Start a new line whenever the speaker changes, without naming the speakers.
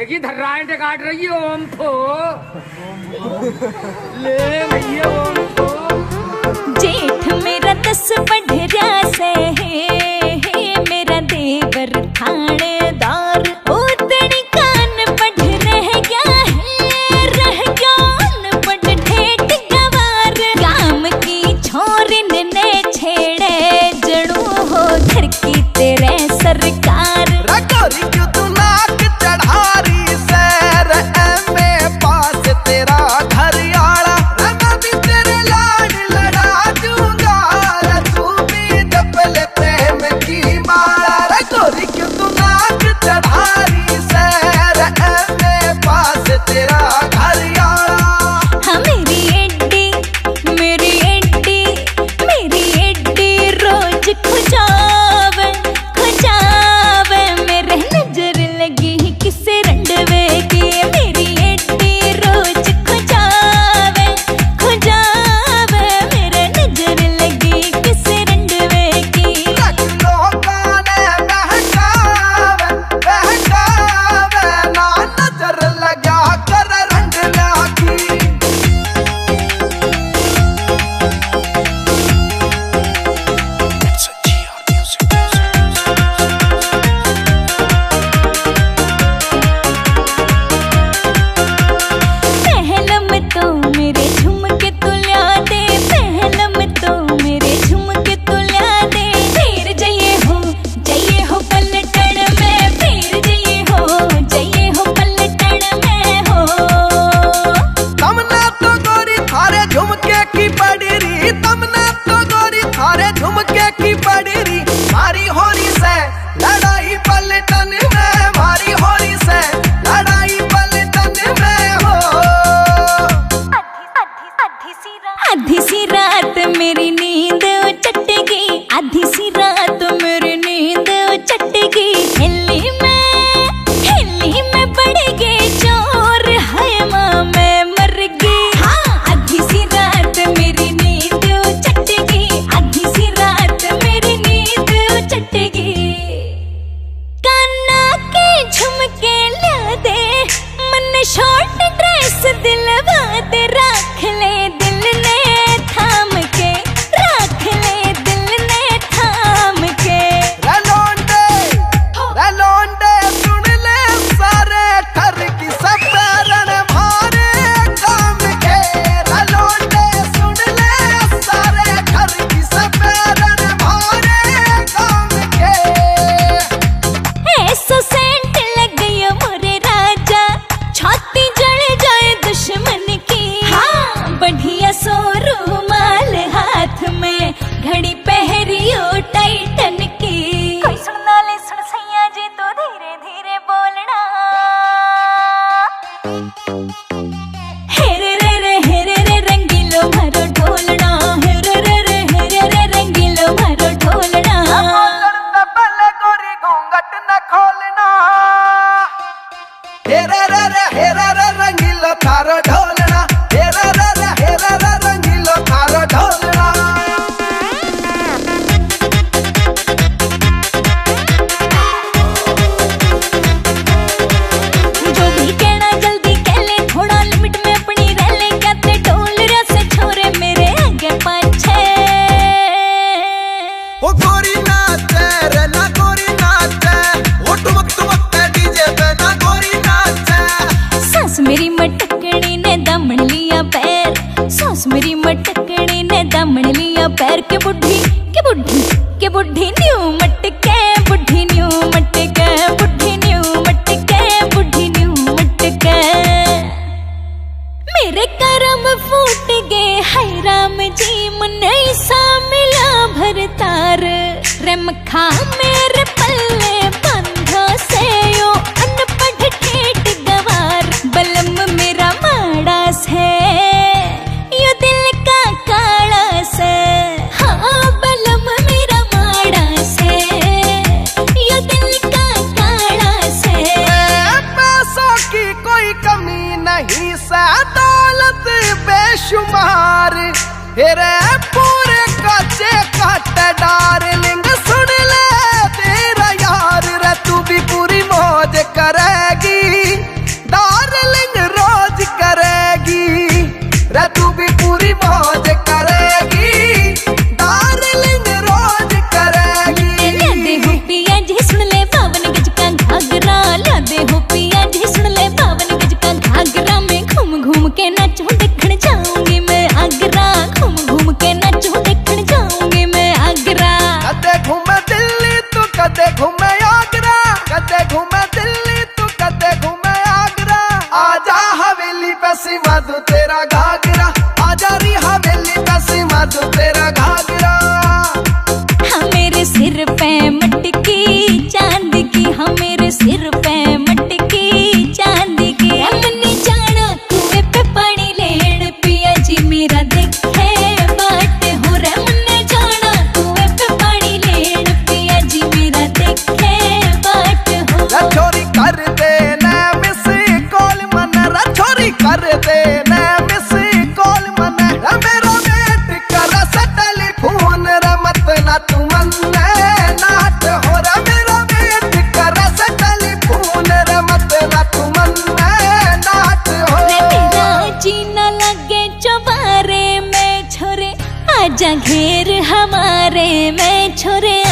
देखिए धर्राएं काट रही है ओम को। ले भैया ओम को।
जेठ मेरा 10 बढ़िया से है मेरा देवर थानेदार उतनी कान पढ़ रह गया है रह गया पढ़ ठेठ गवार काम की छोरिन ने छेड़े जड़ू हो घर की तेरे सरकार
रगोरी क्यों तू नाक चढ़ा रही सैर में पास तेरा घर आड़ा मैं भी तेरे लाड लड़ा दूंगा तू भी दबले प्रेम की माला रगोरी क्यों तू नाक चढ़ा रही सैर में पास तेरा घर आड़ा।
हाँ मेरी एड्डी रोज खुजावे मेरे नजर लगी किसे रंडवे की मेरी एड्डी रोज खुजावे मेरे नजर लगी किसे रंडवे की
लोगों ने बहकावे ना नजर लगा कर रंडना की।
पहलम तो मेरे झुमके तुल्या दे पहलम तो मेरे झुमके तुल्या दे फिर जइए हो पलटन में फिर जइए हो पलटन में हो।
तमना तो गोरी थारे झुमके की पड़री तमना तो गोरी थारे झुमके की पड़री मारी होरी से लड़ाई पलटन में मारी होरी से लड़ाई पलटन में हो।
आधी सी रात मेरी नींद चटेगी आधी सी रात मेरी नींद चटेगी हिल्ली में बढ़ेगी चोर है माँ मैं मर गई। हाँ आधी सी रात मेरी नींद चटेगी आधी सी रात मेरी नींद चटेगी। कान्ना के झुमके ला दे मन शॉर्ट ड्रेस दिलवा दे रख ले दिल ने थाम के रख ले दिल ने थाम के।
रलोंडे सुन ले सारे ठर की सफरन मारे काम के रलोंडे सुन ले सारे ठर की सफरन मारे काम के।
ऐसो सेंट लग गया मोरे राजा छाती जल जाए दुश्मन की। हाँ बढ़िया सो रुमाल हाथ में घड़ी पहरियो टाइटन की। कोई सुनना ले सुन सैया जी तो धीरे धीरे बोलना। हेरे रे रंगीलो मारो ढोलना हेरे रे रंगीलो मारो ढोलना।
पहले गोरी घूंघट न खोलना हेरा रे रंगीलो थारो ढोलना हेरा रे रंगीलो थारो ढोलना।
जो भी कहना जल्दी कह ले थोड़ा लिमिट में अपनी रह ले क्या ते ढोल रहा से छोरे मेरे आगे पाछे।
ओ गोरी नाचे रे ना गोरी नाचे ओ टुमक पे डीजे पे ना गोरी नाचे।
सास मेरी मटकड़ी ने दामन लिया पैर सास मेरी मटकड़ी ने दामन लिया पैर के बुढ़ी न्यू मटके बुढ़ी न्यू मटके बुढ़ी न्यू मटके बुढ़ी न्यू मटके। मेरे करम फूट गए हाय राम जी मन ऐसा मिला भरतार रे मखा मेरे पल्ले बंधा से यो अनपढ़ ठेठ गवार बलम मेरा माड़ा से यो दिल का काला से। हाँ बलम मेरा माड़ा से यो दिल का काला से।
पैसों की कोई कमी नहीं सा दौलत बेशुमार हेरे पूरे काचे काट डार्लिंग सुन ले तेरा यार रे तू भी पूरी मौज करेगी रे तू भी पूरी मौज करेगी डार्लिंग रोज करेगी।
लादे हो पिया जी सुन ले 52 गज का घाघरा, लादे हो पिया जी सुन ले 52 गज का घाघरा। मैं घूम घूम के नाचूं देखने जाऊंगी मैं आगरा, घूम घूम के नाचूं देखने जाऊंगी मैं आगरा।
कदे घूमे दिल्ली तू कदे घूमे आगरा, कदे घूमे दिल्ली तू कदे घूमे आगरा। आजा हवेली पे सिमा दूं तेरा घाघरा, आजा री हवेली पे सिमा दूं तेरा घाघरा।
हाँ मेरे सिर पे मटकी चांदी की, हाँ मेरे सिर पे मटकी चांदी की। हमने जाना कुएं पे पानी लेन पिया जी मेरा देखे बाट हो रे। हमने जाना कुएं पे पानी लेन पिया जी मेरा देखे बाट हो।
रछोरी कर दे ना मिस कॉल मन, रछोरी कर दे ना मिस कॉल मन। मेरा वेट कर टेलीफोन रमत ना तू मन नाट हो रे। मेरा वेट कर टेलीफोन रमत ना तू मन नाट हो।
रे मेरा जीना लगे चौबारे में छोरे, आजा घेर हमारे में छोरे।